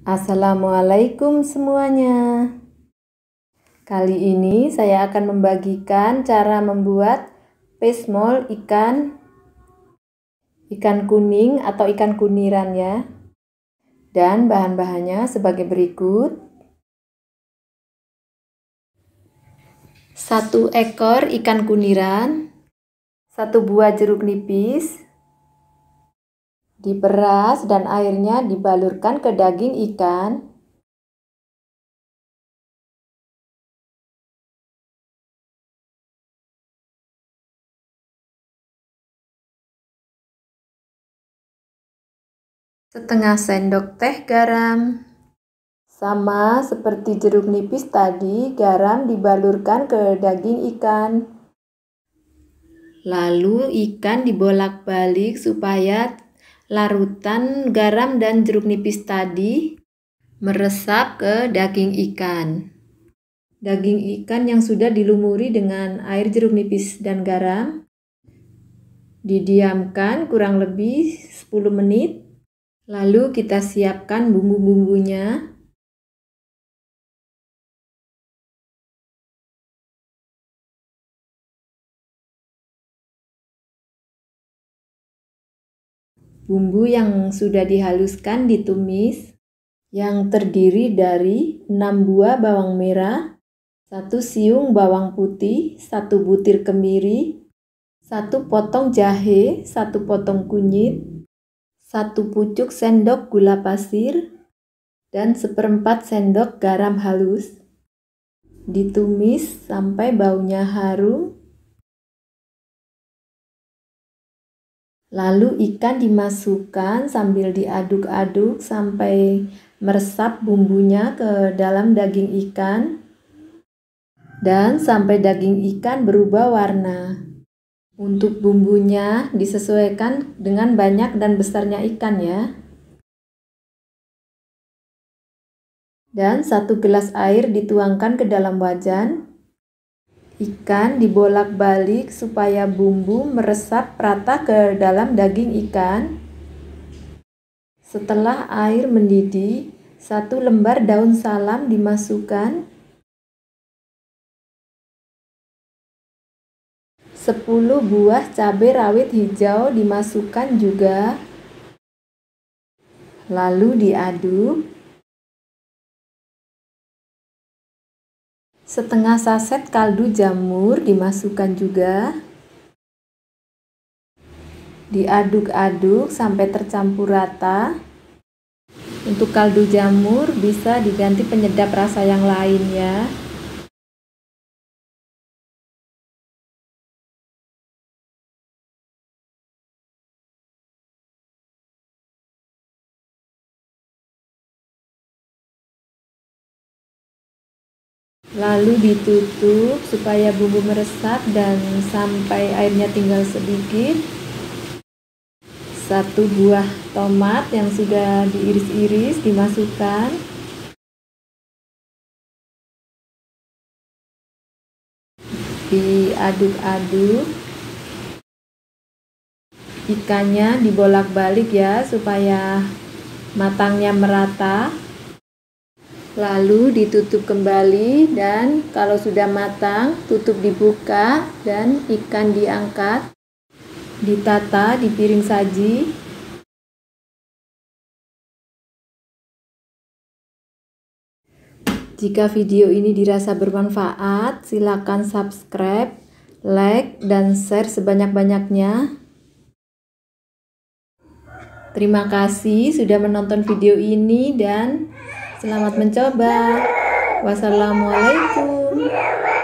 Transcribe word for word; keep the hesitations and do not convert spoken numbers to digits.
Assalamualaikum semuanya. Kali ini saya akan membagikan cara membuat fish mold ikan ikan kuning atau ikan kuniran ya. Dan bahan-bahannya sebagai berikut. Satu ekor ikan kuniran, satu buah jeruk nipis, diperas dan airnya dibalurkan ke daging ikan. Setengah sendok teh garam. Sama seperti jeruk nipis tadi, garam dibalurkan ke daging ikan. Lalu ikan dibolak-balik supaya larutan garam dan jeruk nipis tadi meresap ke daging ikan. Daging ikan yang sudah dilumuri dengan air jeruk nipis dan garam didiamkan kurang lebih sepuluh menit. Lalu kita siapkan bumbu-bumbunya. Bumbu yang sudah dihaluskan ditumis, yang terdiri dari enam buah bawang merah, satu siung bawang putih, satu butir kemiri, satu potong jahe, satu potong kunyit, satu pucuk sendok gula pasir, dan seperempat sendok garam halus. Ditumis sampai baunya harum. Lalu ikan dimasukkan sambil diaduk-aduk sampai meresap bumbunya ke dalam daging ikan dan sampai daging ikan berubah warna. Untuk bumbunya disesuaikan dengan banyak dan besarnya ikan ya. Dan satu gelas air dituangkan ke dalam wajan. Ikan dibolak-balik supaya bumbu meresap rata ke dalam daging ikan. Setelah air mendidih, satu lembar daun salam dimasukkan. sepuluh buah cabai rawit hijau dimasukkan juga. Lalu diaduk. Setengah saset kaldu jamur dimasukkan juga. Diaduk-aduk sampai tercampur rata. Untuk kaldu jamur bisa diganti penyedap rasa yang lain ya. Lalu ditutup supaya bumbu meresap dan sampai airnya tinggal sedikit. Satu buah tomat yang sudah diiris-iris dimasukkan. Diaduk-aduk. Ikannya dibolak-balik ya supaya matangnya merata. Lalu ditutup kembali dan kalau sudah matang tutup dibuka dan ikan diangkat, ditata di piring saji. Jika video ini dirasa bermanfaat, silakan subscribe, like, dan share sebanyak-banyaknya. Terima kasih sudah menonton video ini dan selamat mencoba. Wassalamualaikum.